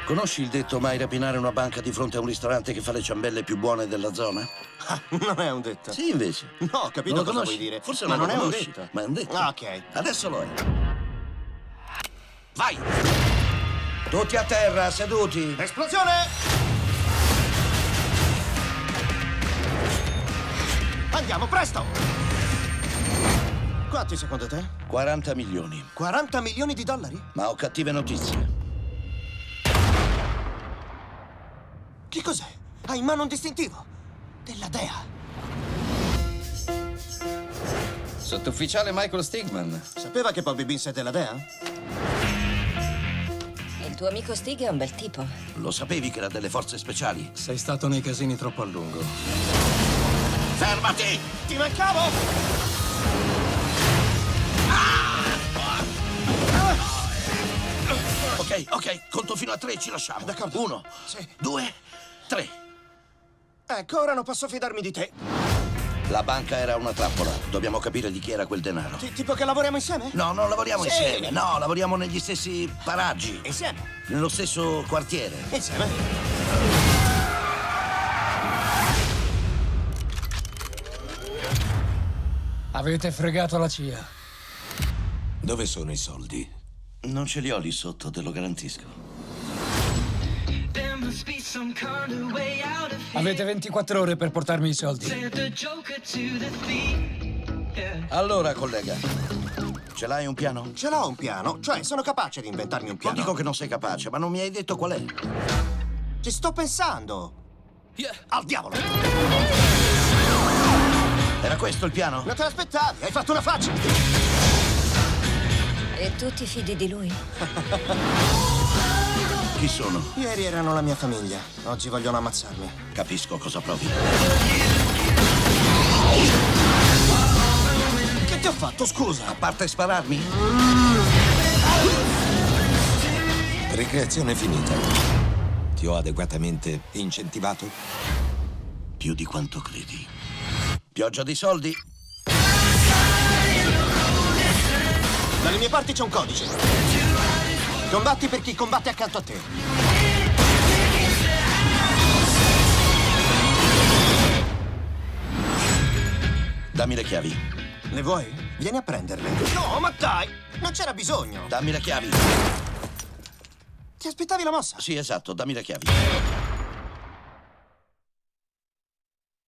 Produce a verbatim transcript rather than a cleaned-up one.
Conosci il detto mai rapinare una banca di fronte a un ristorante che fa le ciambelle più buone della zona? Ah, non è un detto. Sì, invece. No, ho capito non lo cosa conosci? vuoi dire. Forse ma non, non lo è un conosci, detto. ma è un detto. Ah, ok. Adesso lo è. Vai! Tutti a terra, seduti. Esplosione! Andiamo, presto! Quanti secondo te? quaranta milioni. quaranta milioni di dollari? Ma ho cattive notizie. Che cos'è? Ha in mano un distintivo. Della D E A. Sottufficiale Michael Stigman. Sapeva che Bobby Beans è della D E A? Il tuo amico Stig è un bel tipo. Lo sapevi che era delle forze speciali? Sei stato nei casini troppo a lungo. Fermati! Ti mancavo! Ok, ok, conto fino a tre e ci lasciamo. D'accordo. Uno, Sì. due, tre. Ecco, ora non posso fidarmi di te. La banca era una trappola. Dobbiamo capire di chi era quel denaro. Ti- tipo che lavoriamo insieme? No, non lavoriamo Sì. insieme. No, lavoriamo negli stessi paraggi. Insieme? Nello stesso quartiere. Insieme? Avete fregato la C I A. Dove sono i soldi? Non ce li ho lì sotto, te lo garantisco. Avete ventiquattro ore per portarmi i soldi. Allora, collega, ce l'hai un piano? Ce l'ho un piano, cioè sono capace di inventarmi un Non piano. dico che non sei capace, ma non mi hai detto qual è. Ci sto pensando. Al diavolo! Era questo il piano? Non te l'aspettavi, hai fatto una faccia! E tu ti fidi di lui? Chi sono? Ieri erano la mia famiglia, oggi vogliono ammazzarmi. Capisco cosa provi. Che ti ho fatto, scusa? A parte spararmi? Ricreazione finita. Ti ho adeguatamente incentivato? Più di quanto credi. Pioggia di soldi? Dalle mie parti c'è un codice. Combatti per chi combatte accanto a te. Dammi le chiavi. Le vuoi? Vieni a prenderle. No, ma dai! Non c'era bisogno. Dammi le chiavi. Ti aspettavi la mossa? Sì, esatto, dammi le chiavi.